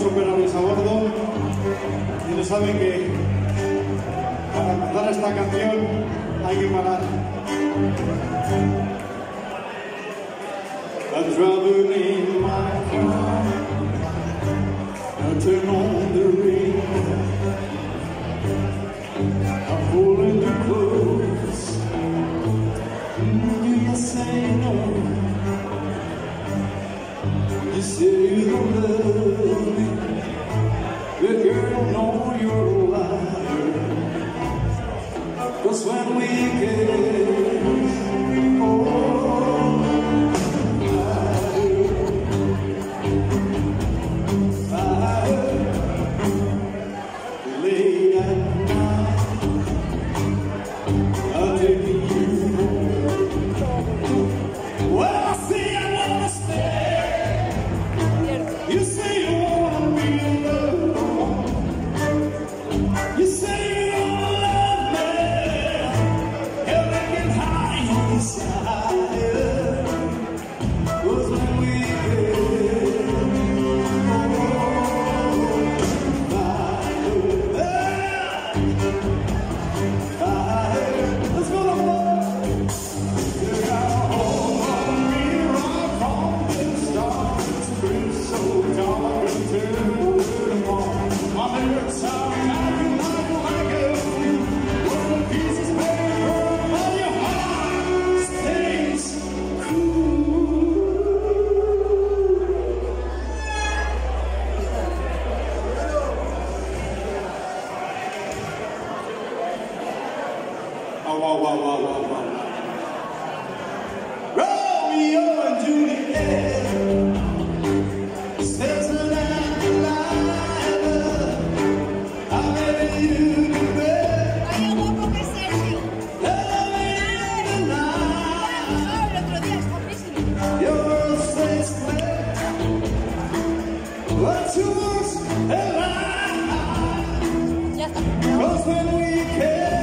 los operarios a bordo y no saben que para empezar esta canción hay que parar. I'm traveling my car, I turn on the radio, I'm pulling the clothes, you say no, you say you don't love me, but girl, no, you're a liar, 'cause when we get, oh, Romeo and Juliet says that I'm alive. I'm ready to be there. Hay algo con que Sergio. El otro día es guapísimo. Your face clear, but yours alive. Ya está. 'Cause when we care.